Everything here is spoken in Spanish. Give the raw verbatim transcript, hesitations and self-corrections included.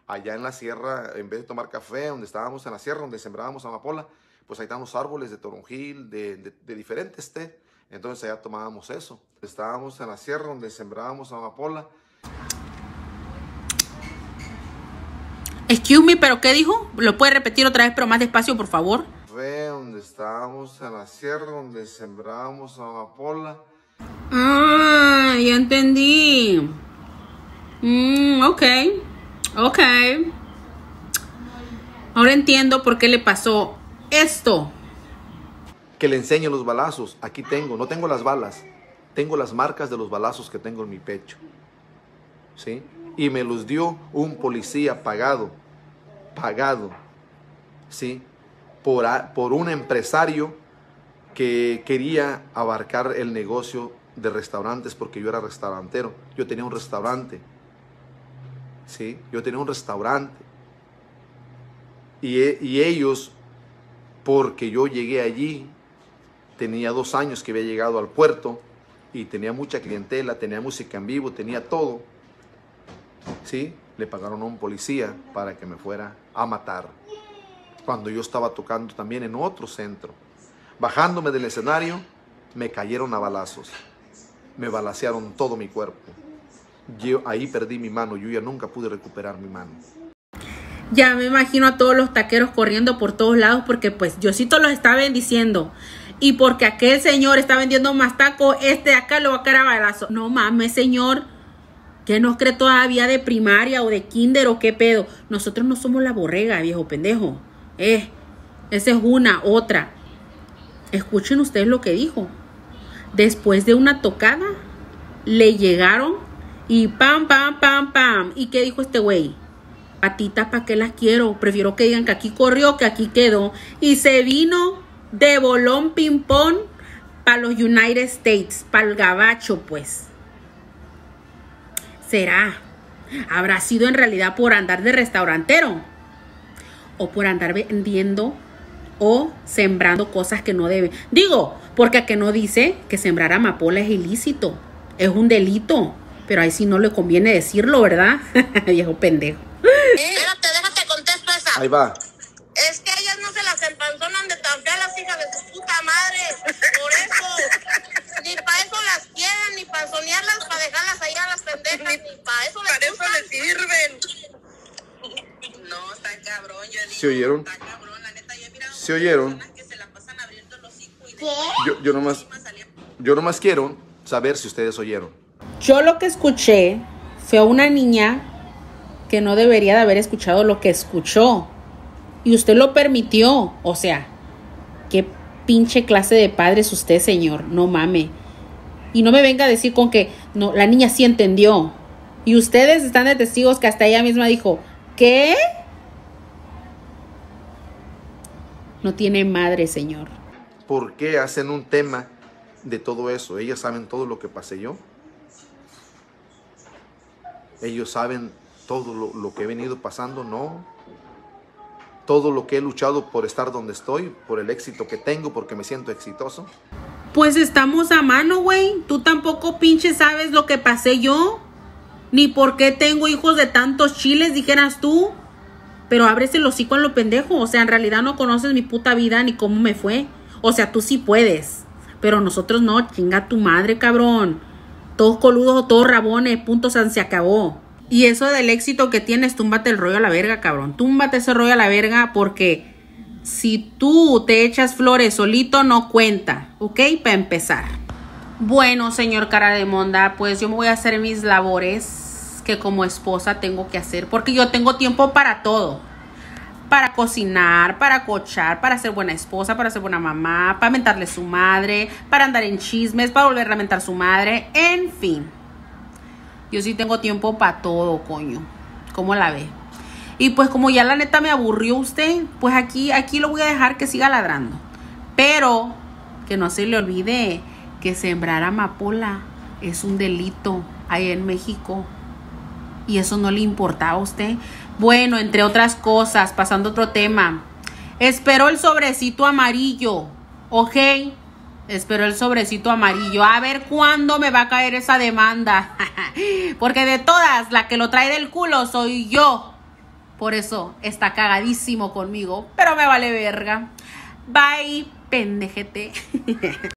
allá en la sierra, en vez de tomar café, donde estábamos en la sierra, donde sembrábamos amapola, pues ahí estábamos árboles de toronjil, de, de, de diferentes té. Entonces allá tomábamos eso. Estábamos en la sierra donde sembrábamos amapola. Excuse me, ¿pero qué dijo? ¿Lo puede repetir otra vez, pero más despacio, por favor? Fue donde estábamos en la sierra donde sembrábamos amapola. Ah, ya entendí. Mm, ok, ok. Ahora entiendo por qué le pasó esto. Que le enseñe los balazos. Aquí tengo, no tengo las balas, tengo las marcas de los balazos que tengo en mi pecho, ¿sí? Y me los dio un policía pagado, pagado, ¿sí? Por, a, por un empresario que quería abarcar el negocio de restaurantes, porque yo era restaurantero. Yo tenía un restaurante, ¿sí? Yo tenía un restaurante. Y, y ellos, porque yo llegué allí, tenía dos años que había llegado al puerto y tenía mucha clientela, tenía música en vivo, tenía todo, ¿sí? Le pagaron a un policía para que me fuera a matar. Cuando yo estaba tocando también en otro centro. Bajándome del escenario, me cayeron a balazos. Me balacearon todo mi cuerpo. Yo ahí perdí mi mano, yo ya nunca pude recuperar mi mano. Ya me imagino a todos los taqueros corriendo por todos lados porque pues Diosito los está bendiciendo. Y porque aquel señor está vendiendo más tacos, este de acá lo va a caer a balazo. No mames, señor. ¿Qué nos cree todavía de primaria o de kinder o qué pedo? Nosotros no somos la borrega, viejo pendejo. Eh, esa es una, otra. Escuchen ustedes lo que dijo. Después de una tocada, le llegaron y pam, pam, pam, pam. ¿Y qué dijo este güey? Patitas, ¿para qué las quiero? Prefiero que digan que aquí corrió, que aquí quedó. Y se vino de bolón ping-pong para los United States, para el gabacho, pues. ¿Será? ¿Habrá sido en realidad por andar de restaurantero? ¿O por andar vendiendo o sembrando cosas que no debe? Digo, porque a que no dice que sembrar amapola es ilícito, es un delito, pero ahí sí no le conviene decirlo, ¿verdad? Viejo pendejo. Espérate, déjate contesto esa. Ahí va. Es que ellas no se las empanzonan de tan feas las hijas de su puta madre. Por eso. Ni para eso las quieren, ni para soñarlas, para dejarlas ahí a las pendejas, ni para eso les Para eso les sirven. No, está cabrón. Yo digo, ¿Se oyeron? Está cabrón, la neta, yo he mirado ¿Se oyeron? que se la pasan abriendo los hijos y de... ¿Qué? Yo, yo, nomás, yo nomás quiero saber si ustedes oyeron. Yo lo que escuché fue a una niña que no debería de haber escuchado lo que escuchó. Y usted lo permitió. O sea, qué pinche clase de padre es usted, señor. No mame. Y no me venga a decir con que no, la niña sí entendió. Y ustedes están de testigos que hasta ella misma dijo, ¿qué? No tiene madre, señor. ¿Por qué hacen un tema de todo eso? Ellas saben todo lo que pasé yo. Ellos saben todo lo, lo que he venido pasando, ¿no? Todo lo que he luchado por estar donde estoy, por el éxito que tengo, porque me siento exitoso. Pues estamos a mano, güey. Tú tampoco pinche sabes lo que pasé yo. Ni por qué tengo hijos de tantos chiles, dijeras tú. Pero ábrese el hocico a lo pendejo. O sea, en realidad no conoces mi puta vida ni cómo me fue. O sea, tú sí puedes. Pero nosotros no. Chinga tu madre, cabrón. Todos coludos o todos rabones. Punto, se acabó. Y eso del éxito que tienes, túmbate el rollo a la verga, cabrón. Túmbate ese rollo a la verga porque si tú te echas flores solito no cuenta, ¿ok? Para empezar. Bueno, señor cara de monda, pues yo me voy a hacer mis labores que como esposa tengo que hacer porque yo tengo tiempo para todo. Para cocinar, para cochar, para ser buena esposa, para ser buena mamá, para mentarle su madre, para andar en chismes, para volver a mentar su madre, en fin. Yo sí tengo tiempo para todo, coño. ¿Cómo la ve? Y pues como ya la neta me aburrió usted, pues aquí, aquí lo voy a dejar que siga ladrando. Pero que no se le olvide que sembrar amapola es un delito ahí en México. Y eso no le importa a usted. Bueno, entre otras cosas, pasando a otro tema. Espero el sobrecito amarillo, ¿ok? Espero el sobrecito amarillo. A ver cuándo me va a caer esa demanda. Porque de todas, la que lo trae del culo soy yo. Por eso está cagadísimo conmigo, pero me vale verga. Bye, pendejete.